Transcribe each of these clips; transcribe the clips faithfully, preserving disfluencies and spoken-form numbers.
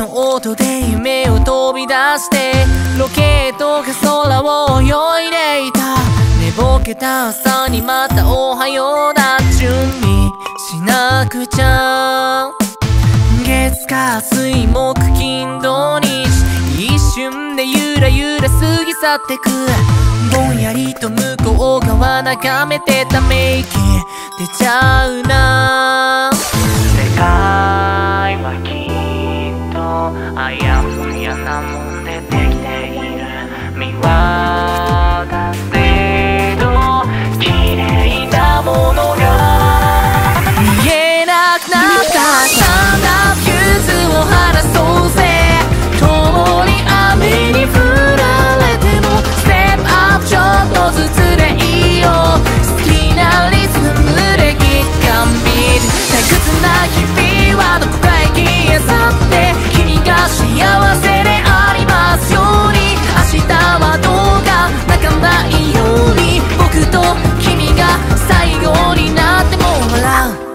の音で夢を飛び出してロケットが空を泳いでいた。寝ぼけた朝にまたおはようだ。準備しなくちゃ。月火水木金土日一瞬でゆらゆら過ぎ去ってく。ぼんやりと向こう側眺めてため息出ちゃうな。世界はきっとあやふやなもんでできている。見渡せど綺麗なものが見えなくなった。スタンダップフューズを晴らそうぜ。共に雨に降られてもステップアップちょっとずつでいいよ。好きなリズムでキッカンビート。退屈な日々はどこかへ消え去って君が幸せでありますように。明日はどうか泣かないように僕と君が最後になっても笑う。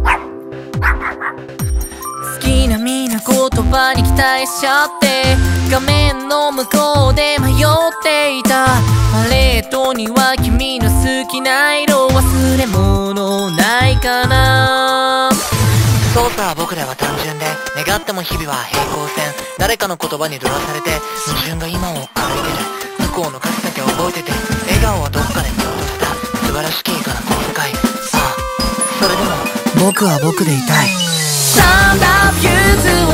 好きな皆言葉に期待しちゃって画面の向こうで迷っていた。パレードには君の好きな色忘れ物ないかな。 操作は僕らは単純で願っても日々は平行線。誰かの言葉にドラされて矛盾が今を歩いてる。不幸の数だけ覚えてて笑顔はどっかで見落とした素晴らしきかなこの世界。ああそれでも僕は僕でいたい。 スタンダップフューズ